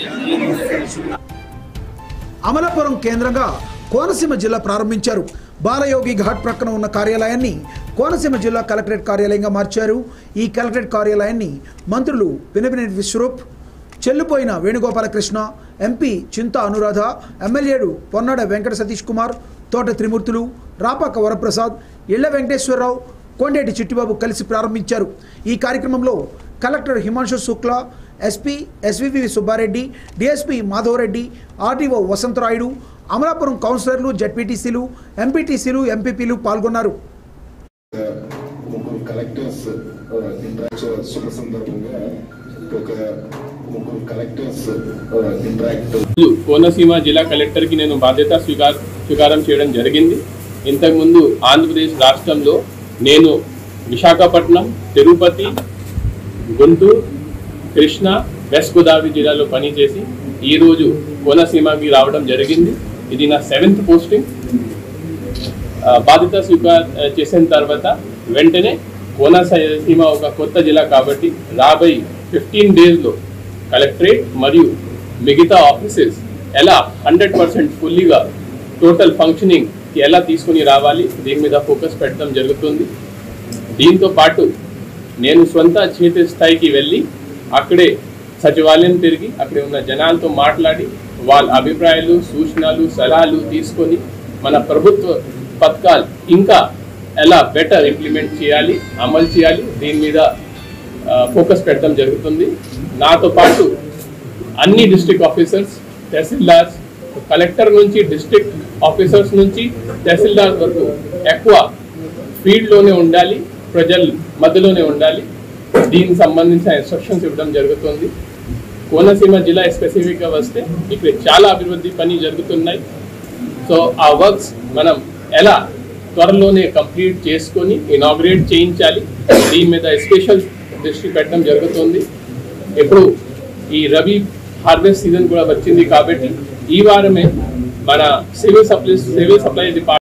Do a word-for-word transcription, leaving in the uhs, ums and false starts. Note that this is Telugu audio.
అమలాపురం కేంద్రంగా కోనసీమ జిల్లా ప్రారంభించారు. బాలయోగి ఘాట్ ప్రక్కన ఉన్న కార్యాలయాన్ని కోనసీమ జిల్లా కలెక్టరేట్ కార్యాలయంగా మార్చారు. ఈ కలెక్టరేట్ కార్యాలయాన్ని మంత్రులు పినపినేని విశ్వరూప్, చెల్లుపోయిన వేణుగోపాలకృష్ణ, ఎంపీ చింతా అనురాధ, ఎమ్మెల్యేలు పొన్నాడ వెంకట సతీష్ కుమార్, తోట త్రిమూర్తులు, రాపాక వరప్రసాద్, ఇళ్ల వెంకటేశ్వరరావు, కొండేటి చిట్టిబాబు కలిసి ప్రారంభించారు. ఈ కార్యక్రమంలో collector Himanshu Shukla, SP SVV Subbareddy, DSP Madhavareddy, RDO Vasantharayudu, Amalapuram కౌన్సిలర్లు, జెడ్పీటీసీలు, ఎంపీటీసీలు, ఎంపీపీలు పాల్గొన్నారు. కోనసీమ జిల్లా కలెక్టర్ కి నేను బాధ్యత స్వీకార స్వీకారం చేయడం జరిగింది. ఇంతకుముందు ఆంధ్రప్రదేశ్ రాష్ట్రంలో నేను విశాఖపట్నం, తిరుపతి, గుంటూరు, కృష్ణా, వెస్ట్ గోదావరి జిల్లాలో పనిచేసి ఈరోజు కోనసీమకి రావడం జరిగింది. ఇది నా సెవెంత్ పోస్టింగ్. బాధ్యత స్వీకారం చేసిన తర్వాత వెంటనే కోనసీమ ఒక కొత్త జిల్లా కాబట్టి రాబోయే ఫిఫ్టీన్ డేస్లో కలెక్టరేట్ మరియు మిగతా ఆఫీసెస్ ఎలా హండ్రెడ్ పర్సెంట్ ఫుల్లీగా టోటల్ ఫంక్షనింగ్ ఎలా తీసుకుని రావాలి దీని మీద ఫోకస్ పెట్టడం జరుగుతుంది. దీంతో పాటు నేను స్వంత చేతి స్థాయికి వెళ్ళి అక్కడే సచివాలయం తిరిగి అక్కడే ఉన్న జనాలతో మాట్లాడి వాళ్ళ అభిప్రాయాలు, సూచనలు, సలహాలు తీసుకొని మన ప్రభుత్వ పథకాలు ఇంకా ఎలా బెటర్ ఇంప్లిమెంట్ చేయాలి, అమలు చేయాలి దీని మీద ఫోకస్ పెట్టడం జరుగుతుంది. నాతో పాటు అన్ని డిస్ట్రిక్ట్ ఆఫీసర్స్, తహసీల్దార్స్, కలెక్టర్ నుంచి డిస్ట్రిక్ట్ ఆఫీసర్స్ నుంచి తహసీల్దార్ వరకు ఎక్కువ ఫీల్డ్లోనే ఉండాలి, ప్రజల మధ్యలోనే ఉండాలి. దీనికి సంబంధించిన ఇన్స్ట్రక్షన్స్ ఇవ్వడం జరుగుతుంది. కోనసీమ జిల్లా స్పెసిఫిక్గా వస్తే ఇక్కడ చాలా అభివృద్ధి పని జరుగుతున్నాయి. సో ఆ వర్క్స్ మనం ఎలా త్వరలోనే కంప్లీట్ చేసుకొని ఇనాగ్రేట్ చేయించాలి దీని మీద స్పెషల్ దృష్టి పెట్టడం జరుగుతుంది. ఇప్పుడు ఈ రబీ హార్వెస్ట్ సీజన్ కూడా వచ్చింది కాబట్టి ఈ వారమే మన civil supplies civil supply department